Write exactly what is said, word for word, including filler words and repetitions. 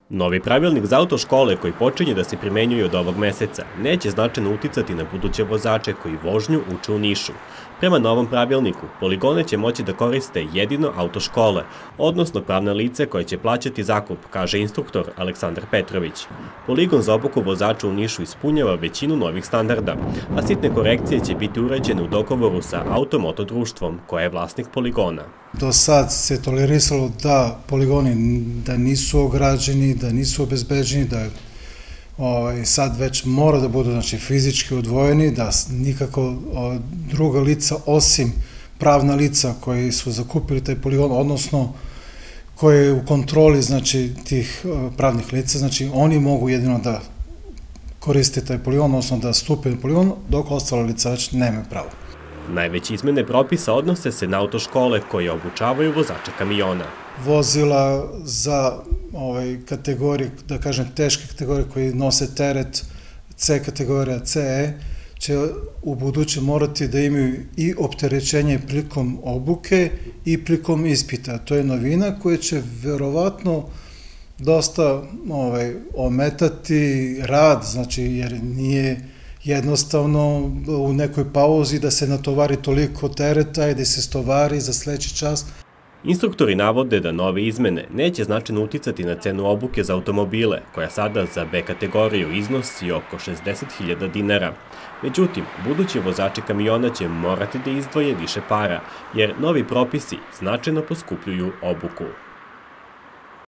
Novi pravilnik za autoškole koji počinje da se primenjuje od ovog meseca neće značajno uticati na buduće vozače koji vožnju uče u Nišu. Prema novom pravilniku, poligone će moći da koriste jedino autoškole, odnosno pravna lice koje će plaćati zakup, kaže instruktor Aleksandar Petrović. Poligon za obuku vozača u Nišu ispunjava većinu novih standarda, a sitne korekcije će biti urađene u dogovoru sa Automoto društvom, koje je vlasnik poligona. Do sad se tolerisalo da poligoni da nisu ograđeni, da nisu obezbeđeni, da ovaj, sad već mora da budu znači, fizički odvojeni, da nikako o, druga lica osim pravna lica koji su zakupili taj poligon, odnosno koje je u kontroli znači, tih o, pravnih lica, znači oni mogu jedino da koriste taj poligon, odnosno da stupe na poligon, dok ostala lica već nemaju pravo. Najveće izmene propisa odnose se na autoškole koje obučavaju vozače kamiona. Vozila za ovaj, kategorije, da kažem teške kategorije koji nose teret C kategorija C E će u buduće morati da imaju i opterećenje prilikom obuke i prilikom ispita. To je novina koja će verovatno dosta ovaj, ometati rad, znači jer nije jednostavno u nekoj pauzi da se natovari toliko tereta i da se stovari za sledeći čas. Instruktori navode da nove izmene neće značajno uticati na cenu obuke za automobile, koja sada za B kategoriju iznosi oko šezdeset hiljada dinara. Međutim, budući vozači kamiona će morati da izdvoje više para, jer novi propisi značajno poskupljuju obuku.